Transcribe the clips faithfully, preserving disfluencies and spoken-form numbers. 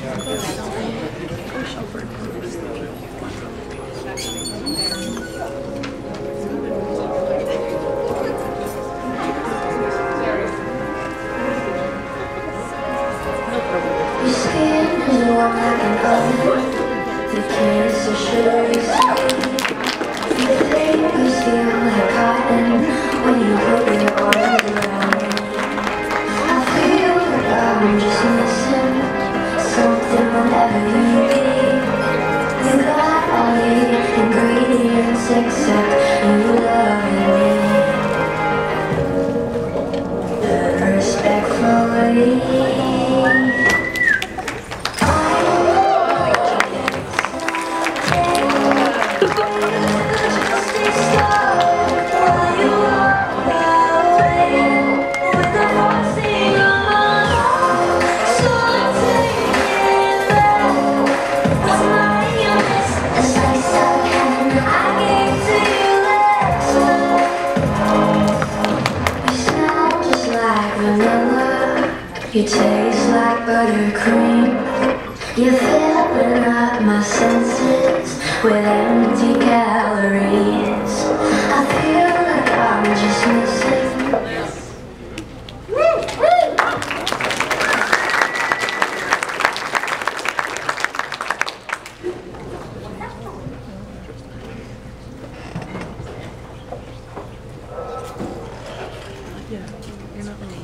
Your skin is warm like an oven. The kiss is sugary sweet. Your fingers feel like cotton when you put your arms around me. I feel like I'm just missing something whenever you leave. You got all the ingredients except you loving me. The respectfully. You taste like buttercream. You're filling up my senses with empty calories. I feel like I'm just missing. Yeah, you're not wrong.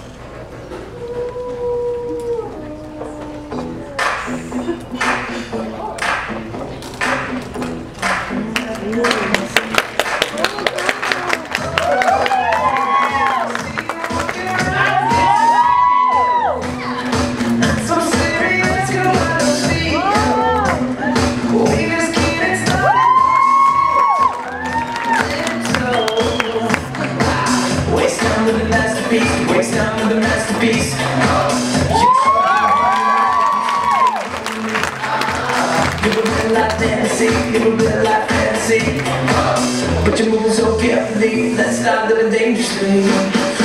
Waste time with a masterpiece. You were real life fantasy, you were real life fantasy. But you're moving so carefully, let's start living dangerously.